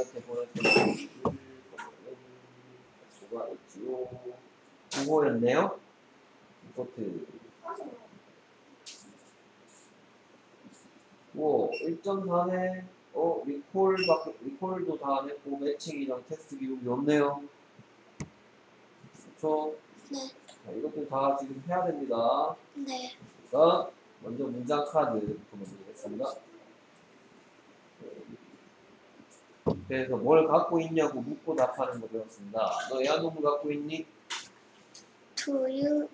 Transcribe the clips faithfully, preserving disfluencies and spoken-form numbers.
A한테 보냈던 수가 있지요. 국어였네요. 리포트. 뭐 일 점 사네. 어, 리콜 밖에, 리콜도 다 안 했고, 매칭이랑 테스트 기록이 없네요. 그렇죠? 네. 자, 이것도 다 지금 해야 됩니다. 네. 그러니까 먼저 문장 카드부터 먼저 보겠습니다. 그래서 뭘 갖고 있냐고 묻고 답하는 거 배웠습니다. 너 애완동물 갖고 있니? Do you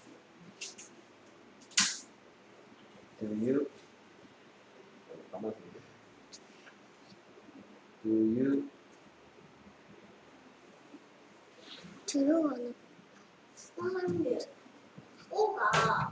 Do you? 가만히 있어. Do you? do you wanna 선생님, 오가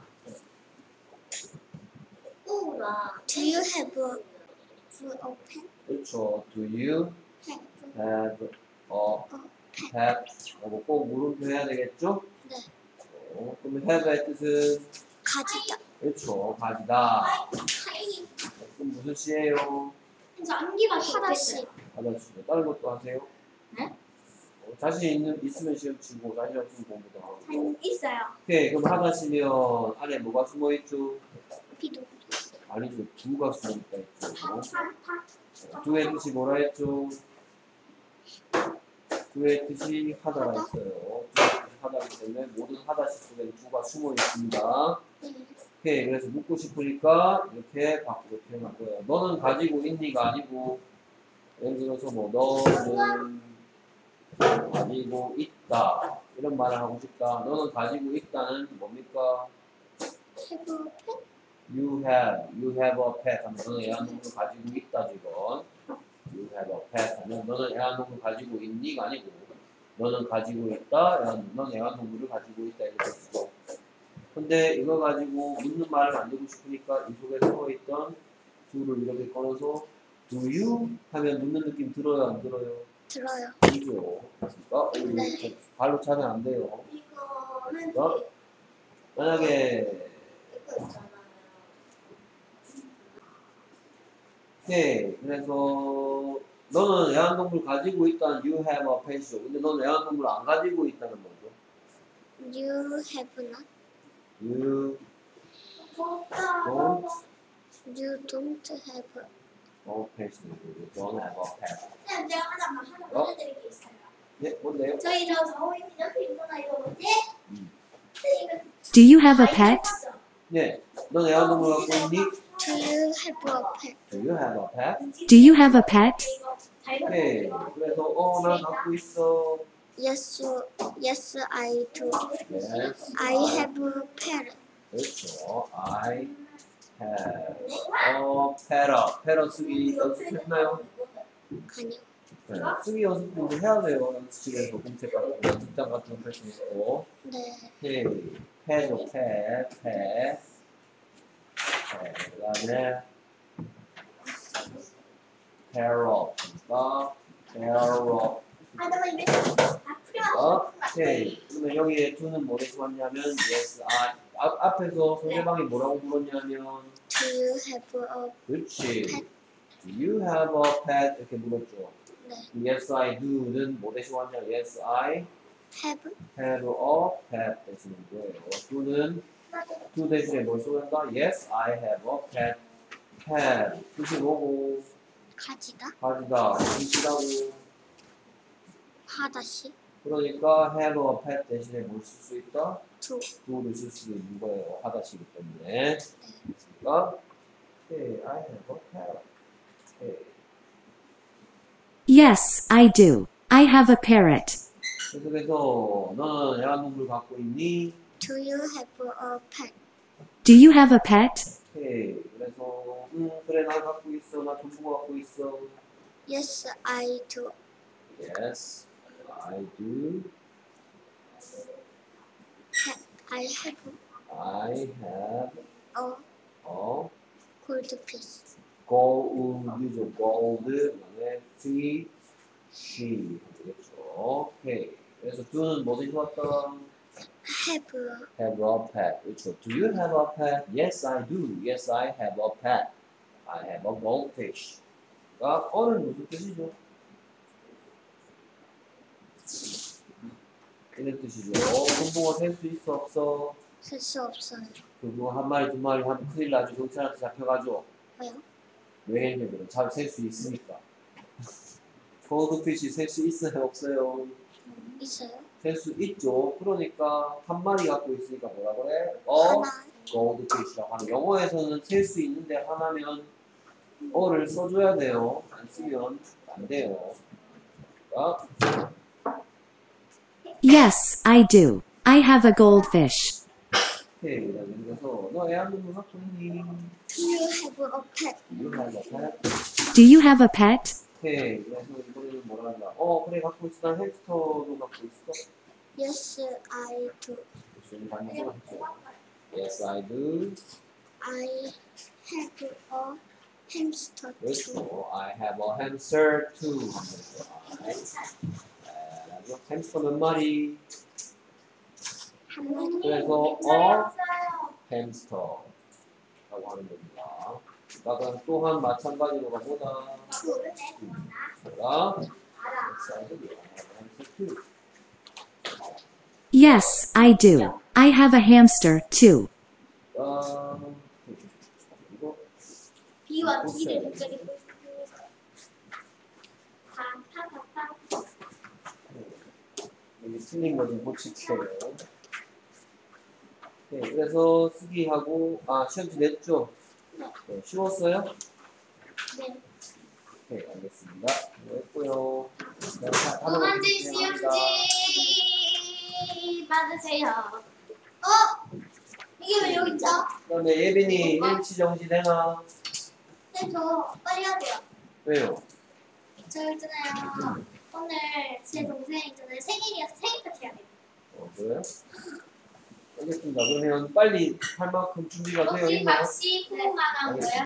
오가 do you have a, a pen? 그렇죠. Do you have have a pet? 하고 꼭 물음표 해야 되겠죠? 네. 어, 그러면 have의 뜻은 가지다. 그렇죠. 가지다. 하이. 그럼 무슨 시예요? 저 암기가 하나씩. 하나씩. 다른 것도 하세요? 네? 어, 자신 있는 있으면 시험 치고 자신 없으면 공부도 하고. 잘 있어요. 오케이. 그럼 하나시면 안에 뭐가 숨어 있죠? 비도. 아니죠. 두가 숨어 있다 했죠. 파파파. 두의 뜻이 뭐라 했죠? 두의 뜻이 하다라 했어요. 두의 뜻이 하다기 때문에 모든 하다시 속에는 두가 숨어 있습니다. 오케이. 그래서 묻고 싶으니까 이렇게 밖으로 표현할 거예요. 너는 가지고 있니가 아니고, 예를 들어서 뭐 너는 가지고 있다 이런 말을 하고 싶다. 너는 가지고 있다는 뭡니까? have a pen? You have, you have a pet 하면 너는 애완동물 가지고 있다 지금. You have a pet 하면 너는 애완동물 가지고 있니가 아니고 너는 가지고 있다. 애완, 너는 애완동물을 가지고 있다 이렇게 쓰고. 근데 이거 가지고 묻는 말을 만들고 싶으니까 이 속에 숨어있던 do를 이렇게 꺼내서 do you 하면 묻는 느낌 들어요 안 들어요? 들어요. 그죠? 그러니까 어, 이거 네. 발로 차면 안 돼요. 이거는 그러니까 만약에 이거 있잖아요. 네, 그래서 너는 애완동물 가지고 있다는 you have a pet이죠. 근데 너는 애완동물 안 가지고 있다는 거죠. You have not. You 좋다. don't You don't have a have a pet. You don't have a pet. 그냥 제가 하나만 하나 어? 보여드릴 게 있어요. 네, 뭔데요? 저희 저 저희 옆에 있구나 이거 뭐지? 음. 이거 Do you have a pet? 네, 넌 애완동물 갖고 있니? Do you have a pen? Do you have a pet? Do you have a pet? 오케이. 그래서 어, 난 갖고 있어. Yes, yes, I do. Yes. I have a parrot. 그렇죠. I have a parrot. parrot 쓰기 연습했나요? 아니요. 네, 쓰기 연습도 이제 해야 돼요. 연습실에서 공책 같은 거, 연습장 같은 거 할 수 있고. 네. 오케이. 패죠, 패, 패. 네, 그 다음에 parrot니까 parrot. 아, 너무 이게 아프려. 어? 오케이. 그러면 여기에 두는 뭐라고 왔냐면 yes, I. 앞, 앞에서 상대방이 뭐라고 물었냐면 Do you have a 그렇지. pet? Do you have a pet? 이렇게 물었죠. 네. Yes, I do는 뭐 대신 왔냐? Yes, I have have a pet 대신인 거예요. do는 do 대신에 뭘 써낸다? Yes, I have a pet. pet 뜻이 뭐고? 가지다. 가지다. 뜻이라고. 하다시. 그러니까 have a pet 대신에 뭘 쓸 수 있다? do. do를 쓸 수도 있는 거예요. 하다시기 때문에. 그러니까 okay, I have a pet. Okay. Yes, I do. I have a parrot. 계속해서 너는 애완동물 갖고 있니? Do you have a pet? Do you have a pet? 오케이. 그래서 음 그래 나 갖고 있어. 나 전부 갖고 있어. Yes, I do. Yes, I do. Ha- I have I have a a goldfish. gold죠. gold 그다음에 fish. 되겠죠. 오케이. 그래서 do는 뭐지 좋았다? Have a Have a pet. 그렇죠. Do you have a pet? Yes, I do. Yes, I have a pet. I have a goldfish. 그러니까 어는 무슨 뜻이죠? 이런 뜻이죠. 어, 금붕어 셀 수 있어 없어? 셀 수 없어요. 금붕어 한 마리 두 마리 하면 큰일 나죠. 경찰한테 잡혀가죠. 왜요? 왜냐면 잡셀 수 있으니까. 고ldfish 셀 수 있어요 없어요? 있어요? 셀 수 있죠. 그러니까 한 마리 갖고 있으니까 뭐라 그래? 어? 하나. goldfish라고 하는. 영어에서는 셀 수 있는데 하나면 어를 써줘야 돼요. 안 쓰면 안 돼요. 자, Yes, I do. I have a goldfish. 오케이. 그래서 너 애완동물 갖고 있니? Do you have a pet? 이거 말이야. Do you have a pet? 오케이. 그래서 이거는 뭐라 한다? 어, 그래 갖고 있어. 난 햄스터도 갖고 있어. Yes, I do. 지금 반대로 했죠. Yes, I do. I have a hamster too. 그렇죠. I have a hamster too. 아, 햄스터 몇 마리? 한 마리. 그래서 어 햄스터라고 하는 겁니다. 그러니까 또한 마찬가지로 가보다. 자, Yes, I do. I have a hamster too. Yes, I do. I have a hamster too. 아, 이거 B와 B를 댓글이 보여주고 파파파파 여기 틀린 거 좀 고칠게요. 네, 그래서 쓰기하고 아 시험지 냈죠? 네, 쉬웠어요? 네. 네, 알겠습니다. 수고했고요. 네, 하- 하나만 오만지 진행합니다. 시험지 받으세요. 어? 이게 왜 여기 있죠? 그다음에 예빈이 일치 정지 되나? 네, 저 빨리 해야 돼요. 왜요? 저 있잖아요. 오늘 제 동생 있잖아요. 생일이어서 생일 파티 해야 돼요. 어, 그래요? 알겠습니다. 그러면 빨리 할 만큼 준비가 되어 혹시 있나요? 박씨 후보만 한 거예요?